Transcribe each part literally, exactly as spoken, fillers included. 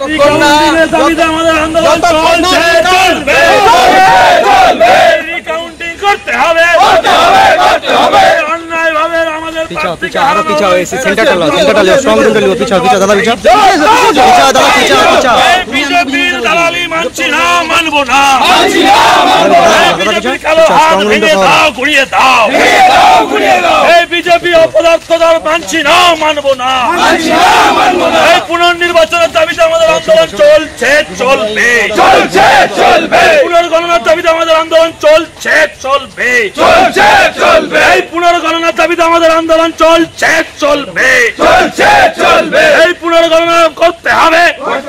যতক্ষণ না আমাদের আন্দোলন চলছে চলবে চলবে রিকাউন্টিং করতে হবে করতে হবে করতে হবে অন্যায় ভাবে আমাদের পিছাও পিছাও আরো পিছাও এসে সেন্টারটা লাও সেন্টারটা লাও স্ট্রং সেন্টার লাও পিছাও পিছাও দাদা পিছাও পিছাও দাদা পিছাও পিছাও বিজেপির দালালি মানছি না মানবো না মানছি না মানবো না বিজেপি কালো হাত ভেঙে দাও গুড়িয়ে দাও ভেঙে দাও গুড়িয়ে দাও এই বিজেপি অপদার্থতার মানছি না মানবো না মানছি না মানবো না এই পুনর্নির্বাচনের দাবিতে আমাদের আন্দোলন চলছে চলবে চলছে চলবে পুনর্গণনার দাবিতে আমাদের আন্দোলন চলছে চলবে চলছে চলবে এই পুনর্গণনার দাবিতে আমাদের আন্দোলন চলছে চলবে চলছে চলবে এই পুনর্গণনা করতে হবে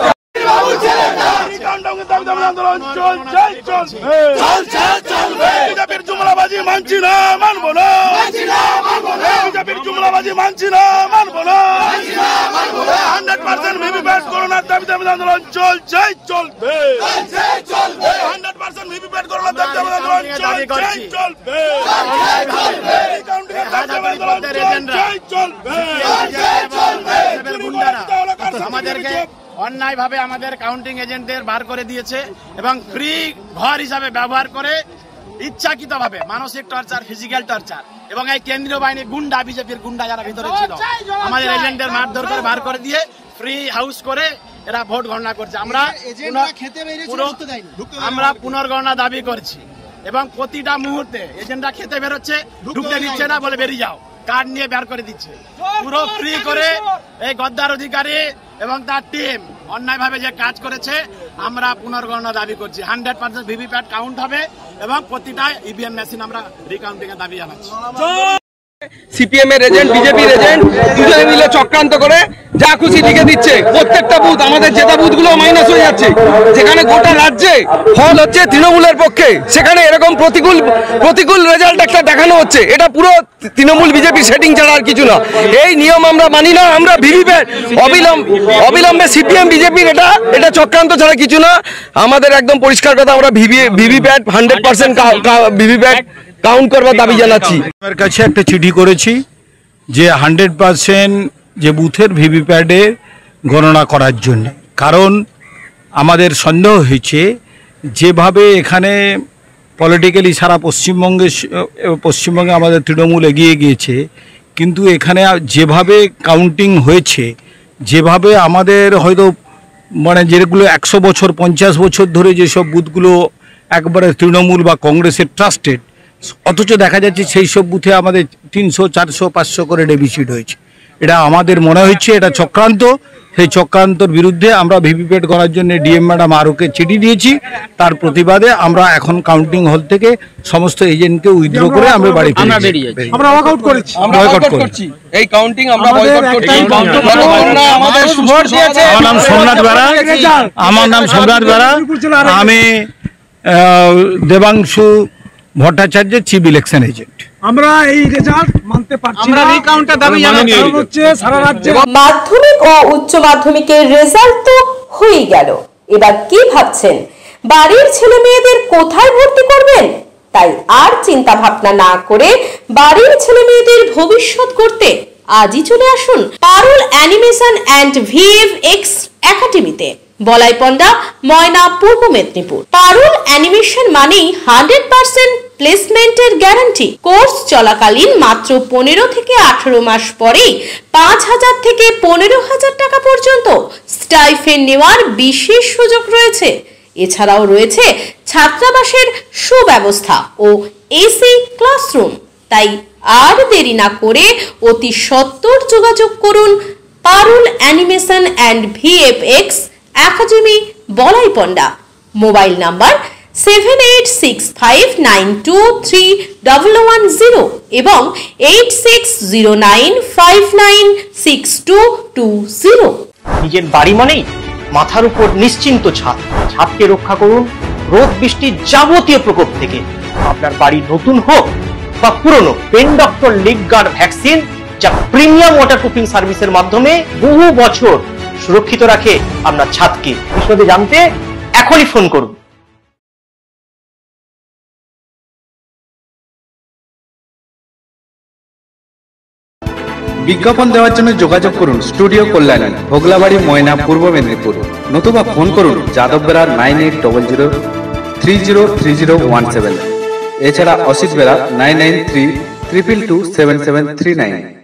আন্দোলন চলছে চলবে চলছে চলবে বিজেপির জুমলাবাজি মানছি না মানবো না মানছি না মানবো না বিজেপির জুমলাবাজি মানছি না মানবো না মানছি না মানবো না হান্ড্রেড পার্সেন্ট ভিভিপ্যাট করোনার দাবিতে আমাদের আন্দোলন চলছে চলবে চলছে চলবে হান্ড্রেড পার্সেন্ট ভিভিপ্যাট করোনার দাবিতে আমাদের আন্দোলন চলছে চলবে চলবে কাউন্টিং এর দাবিতে আন্দোলন চলছে চলবে চলবে গুন্ডারা আমাদেরকে অন্যায় ভাবে আমাদের কাউন্টিং এজেন্টদের বার করে দিয়েছে এবং ফ্রি ঘর হিসাবে ব্যবহার করে ইচ্ছাকৃত ভাবে মানসিক টর্চার ফিজিক্যাল টর্চার এবং এই কেন্দ্রীয় বাহিনী গুন্ডা বিজেপির গুন্ডা যারা ভিতরে ছিল আমাদের এজেন্টদের মারধর করে বার করে দিয়ে ফ্রি হাউস করে এরা ভোট গণনা করছে। আমরা আমরা পুনর্গণনা দাবি করছি এবং প্রতিটা মুহূর্তে এজেন্টরা খেতে বেরোচ্ছে ঢুকতে দিচ্ছে না বলে বেরিয়ে যাও কার্ড নিয়ে বের করে দিচ্ছে পুরো ফ্রি করে এই গদ্দার অধিকারী এবং তার টিম অন্যায় ভাবে যে কাজ করেছে আমরা পুনর্গণনা দাবি করছি হান্ড্রেড পার্সেন্ট ভিভিপ্যাট কাউন্ট হবে এবং প্রতিটা ইভিএম মেশিন আমরা রিকাউন্টিং এর দাবি জানাচ্ছি। সিপিএম এর এজেন্ট বিজেপির এজেন্ট দুজনে মিলে চক্রান্ত করে যা খুশি লিখে দিচ্ছে প্রত্যেকটা বুথ আমাদের জেতা বুথ গুলো মাইনাস হয়ে যাচ্ছে যেখানে গোটা রাজ্যে ফল হচ্ছে তৃণমূলের পক্ষে সেখানে এরকম প্রতিকূল প্রতিকূল রেজাল্ট একটা দেখানো হচ্ছে এটা পুরো তৃণমূল বিজেপি সেটিং ছাড়া আর কিছু না এই নিয়ম আমরা মানি না আমরা ভিভিপ্যাট অবিলম্ব অবিলম্বে সিপিএম বিজেপির এটা এটা চক্রান্ত ছাড়া কিছু না আমাদের একদম পরিষ্কার কথা আমরা VVPAT hundred percent VVPAT count করবার দাবি জানাচ্ছি। আমার কাছে একটা চিঠি করেছি যে হান্ড্রেড পার্সেন্ট যে বুথের ভিভিপ্যাটে গণনা করার জন্য কারণ আমাদের সন্দেহ হয়েছে যেভাবে এখানে পলিটিক্যালি সারা পশ্চিমবঙ্গে পশ্চিমবঙ্গে আমাদের তৃণমূল এগিয়ে গিয়েছে কিন্তু এখানে যেভাবে কাউন্টিং হয়েছে যেভাবে আমাদের হয়তো মানে যেগুলো একশো বছর পঞ্চাশ বছর ধরে যেসব বুথগুলো একবারে তৃণমূল বা কংগ্রেসের ট্রাস্টেড অথচ দেখা যাচ্ছে সেই সব বুথে আমাদের তিনশো চারশো পাঁচশো করে ডেভিসিট হয়েছে এটা আমাদের মনে হচ্ছে এটা চক্রান্ত সেই চক্রান্তর বিরুদ্ধে আমরা ভিভিপ্যাট করার জন্য ডিএম ম্যাডাম আরওকে চিঠি দিয়েছি তার প্রতিবাদে আমরা এখন কাউন্টিং হল থেকে সমস্ত এজেন্টকে উইথড্র করে আমরা বাড়ি আমরা বেরিয়ে যাচ্ছি আমরা ওয়ার্কআউট করেছি আমরা বয়কট করছি এই কাউন্টিং আমরা বয়কট করছি আমাদের ভোট দিয়েছে আমার নাম সোমনাথ বেরা আমার নাম সোমনাথ বেরা আমি Debangshu Bhattacharya chief election agent আমরা এই রেজাল্ট মানতে পারছি আমরা রিকাউন্টের দাবি জানাচ্ছি হচ্ছে সারা রাজ্যে মাধ্যমিক ও উচ্চ মাধ্যমিকের রেজাল্ট তো হয়ে গেল এবার কি ভাবছেন বাড়ির ছেলে মেয়েদের কোথায় ভর্তি করবেন তাই আর চিন্তা ভাবনা না করে বাড়ির ছেলে মেয়েদের ভবিষ্যৎ করতে আজই চলে আসুন পারুল অ্যানিমেশন এন্ড ভিএফএক্স একাডেমিতে বলাইপন্ডা ময়না পূর্ব মেদিনীপুর পারুল অ্যানিমেশন মানেই হান্ড্রেড পার্সেন্ট প্লেসমেন্টের গ্যারান্টি কোর্স চলাকালীন মাত্র পনেরো থেকে আঠারো মাস পরেই পাঁচ হাজার থেকে পনেরো হাজার টাকা পর্যন্ত স্টাইফেন নেওয়ার বিশেষ সুযোগ রয়েছে এছাড়াও রয়েছে ছাত্রাবাসের সুব্যবস্থা ও এসি ক্লাসরুম তাই আর দেরি না করে অতি সত্বর যোগাযোগ করুন Parul animation and VFX academy Balaipanda mobile number seven eight six five nine two three double one zero এবং eight six zero nine five nine six two two zero. নিজের বাড়ি মানেই মাথার উপর নিশ্চিন্ত ছাদ ছাদকে রক্ষা করুন রোদ বৃষ্টির যাবতীয় প্রকোপ থেকে আপনার বাড়ি নতুন হোক বা পুরনো pen doctor leak guard vaccine যা প্রিমিয়াম ওয়াটারপ্রুফিং সার্ভিসের মাধ্যমে বহু বছর সুরক্ষিত রাখে আপনার ছাদকে বিশদে জানতে এখনই ফোন করুন। বিজ্ঞাপন দেওয়ার জন্য যোগাযোগ করুন স্টুডিও কল্যাণী, ভোগলাবাড়ি, ময়না, পূর্ব মেদিনীপুর। নতুবা ফোন করুন যাদব Bera nine eight double zero three zero three zero one seven. এছাড়া Asit Bera nine nine three triple two seven seven three nine.